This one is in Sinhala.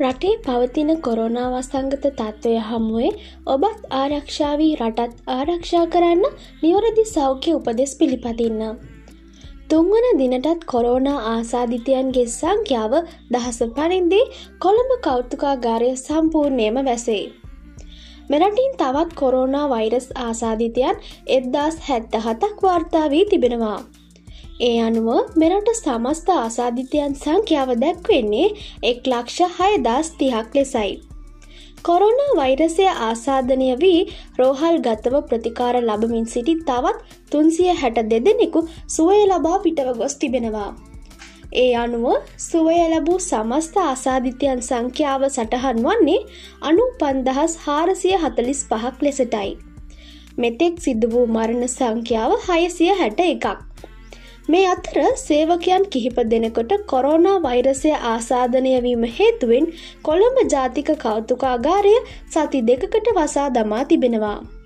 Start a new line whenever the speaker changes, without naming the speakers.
රටේ පවතින කොරෝනා වසංගත තත්ත්වය හමුවේ ඔබත් ආරක්ෂා වී රටත් ආරක්ෂා කරන්න නිවැරදි සෞඛ්‍ය උපදෙස් පිළිපදින්න. තුන්වන දිනටත් කොරෝනා ආසාදිතයන්ගේ සංඛ්‍යාව දහස පරිද්දී කොළඹ කෞතුකාගාරය සම්පූර්ණයෙන්ම වැසේ. මෙරටින් තවත් කොරෝනා වෛරස් ආසාදිතයන් 1077ක් වාර්තා වී තිබෙනවා. ඒ අනුව මෙරට සමස්ත ආසාදිතයන් සංඛ්‍යාව දැක්වෙන්නේ 1,06,030ක් ලෙසයි. කොරෝනා වෛරසය ආසාදනය වී රෝහල්ගතව ප්‍රතිකාර ලබමින් සිටි තවත් 362 දෙනෙකු සුවය ලබා පිටව ගොස් තිබෙනවා. ඒ අනුව සුවය ලැබූ සමස්ත ආසාදිතයන් සංඛ්‍යාව සටහන් වන්නේ 95,445ක් ලෙසටයි. මෙතෙක් සිදු වූ මරණ සංඛ්‍යාව 661ක්. මේ අතර සේවකයන් කිහිප දෙනෙකුට කොරෝනා වෛරසය ආසාදනය වීම හේතුවෙන් කොළඹ ජාතික කෞතුකාගාරය සති 2කට වසා දමා තිබෙනවා.